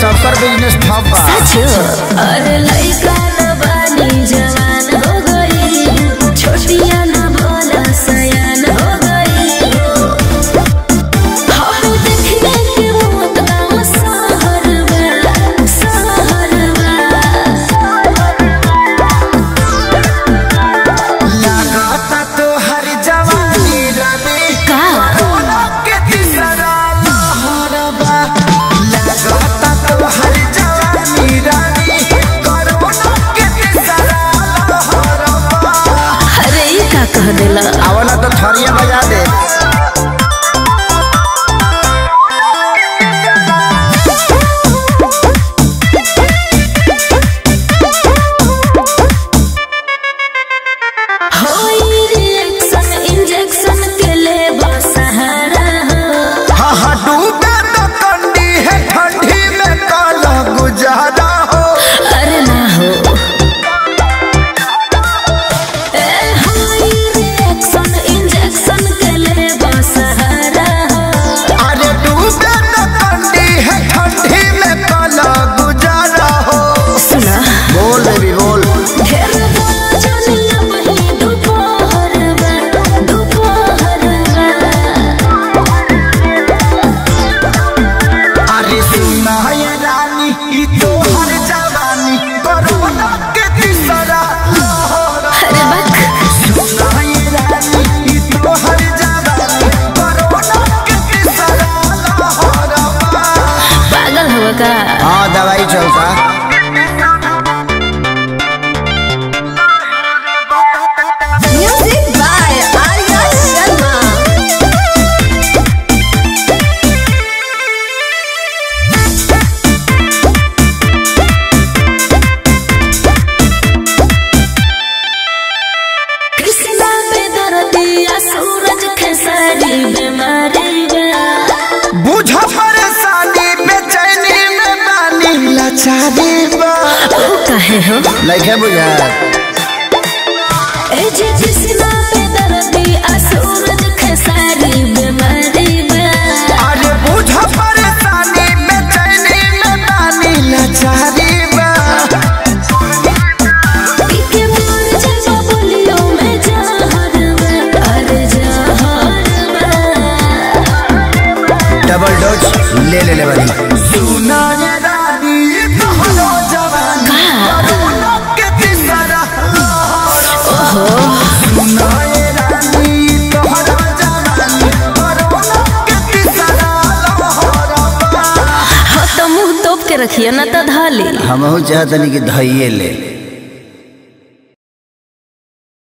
सबकर बिजनेस ठप बा। अरे लइका न बानी जवान हो गई, छोटिया न भोला सयान हो गई। हम देखने के मौत गाँव शहर बा, शहर बा। लागता तो हर जवानी रवि का के तीसरा लहर बा। लागता तो हर जवानी रवि कोरोना के तीसरा लहर बा। अरे ई का कह देला? आवला तो थरिया बजा दे। हाँ दवाई चलता। Music by Arya Sharma. कृष्णा पे दर्दिया सूरज खेसारी बीमारी बा। बुझ परेशानी बेचैनी में बानी लाचारी बा। काहे हो लइके बुझा ए जी कृष्णा पे दर्दिया सूरज खेसारी बीमारी बा। अरे बुझ परेशानी बेचैनी में बानी लाचारी बा। पीके मोर जब बोलियो में जहर बा, अरे जहर बा। डबल डोज ले वाली। सुना ये रानी तोहरो जवान कोरोना के तीसरा लहर। सुना ये रानी तोहरो जवान कोरोना के तीसरा लहर। हाँ तो मुँह तोप के रखिए ना तो धाली। हमहू चाहतनी कि धइये ले।